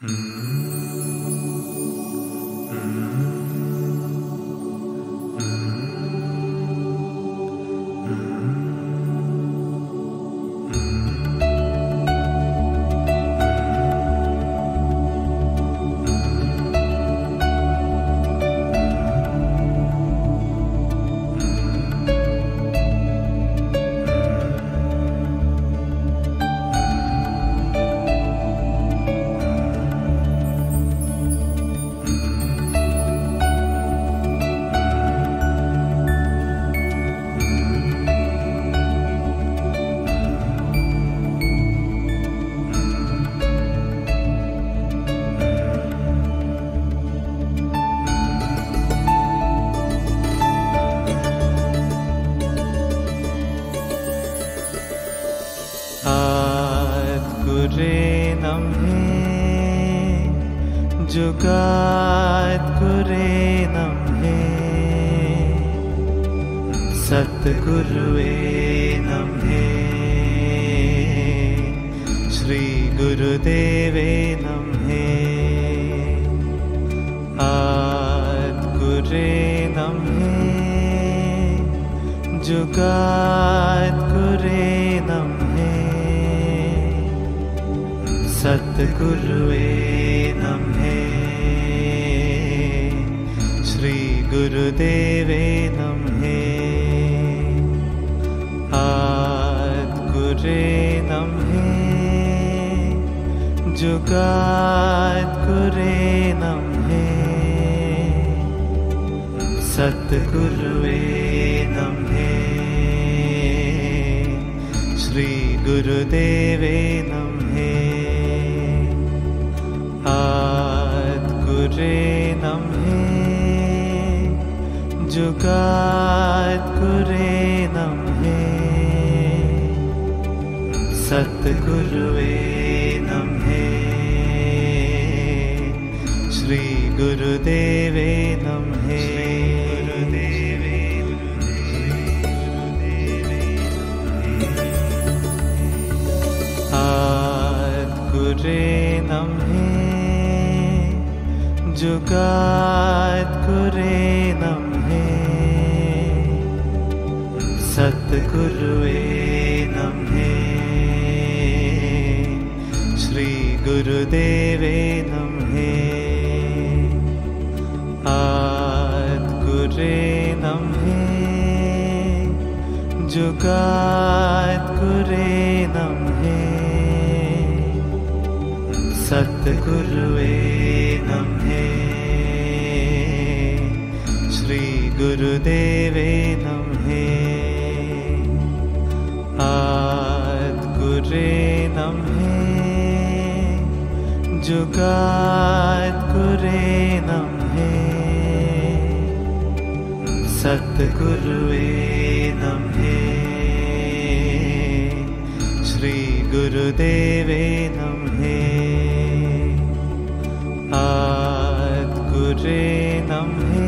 जुगाद गुरे नम्हे सतगुरुए नम्हे श्री गुरुदेवे नम्हे आद गुरे नम्हे जुगाद गुरे नम्हे सतगुरुए नम्हे श्री गुरुदेवे नम्हे आद गुरे नम्हे जुगाद गुरे नम्हे सतगुरुए नम्हे श्री गुरुदेवे नम्हे आद गुरे नम्हे जुगाद गुरे नम्हे सतगुरुए नम्हे श्री गुरुदेवे नम्हे आद गुरे नम्हे जुगाद गुरे नम्हे सतगुरुए नम्हे श्री गुरुदेवे नम्हे आद गुरे नम्हे जुगाद गुरे नम्हे सतगुरुए नम्हे श्री गुरुदेवे नम्हे आद गुरे नम्हे जुगाद गुरे नम्हे सतगुरुए नम्हे श्री गुरुदेवे नम्हे आद गुरे नम्हे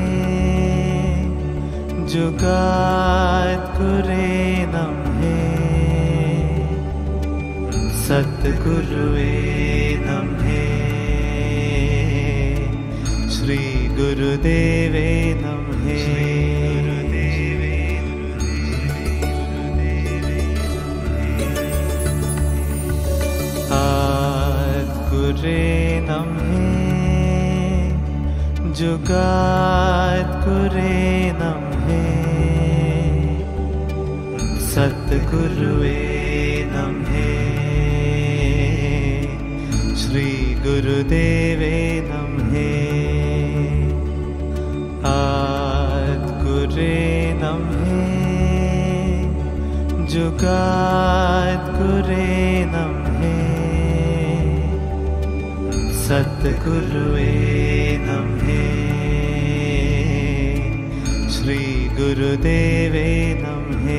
जुगाद गुरे नम्हे सतगुरुए नम्हे श्री गुरुदेवे नम्हे आद गुरे नम्हे जुगाद गुरे नम्हे सतगुरुए नम्हे श्री गुरुदेवे नम्हे आद गुरे नम्हे जुगाद गुरे नम्हे सतगुरुए नम्हे श्री गुरुदेवे नम्हे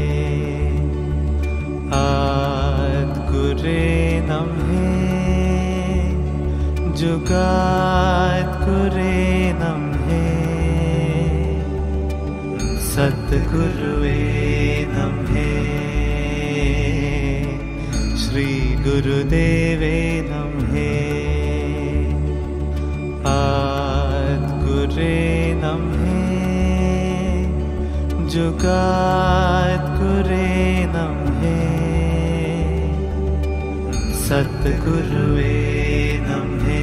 आद गुरे नम्हे जुगाद गुरे नम्हे सतगुरुए नम्हे श्री गुरुदेवे नम्हे नमहे जुगाद गुरे नमहे सतगुरुवे नमहे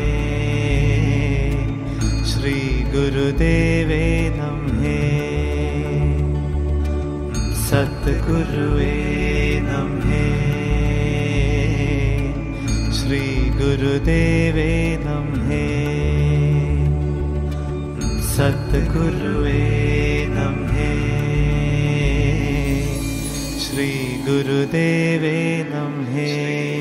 श्री गुरुदेवे नमहे सतगुरुवे नमहे श्री गुरुदेवे नमहे सतगुरुवे नमहे श्री गुरुदेवे नमहे।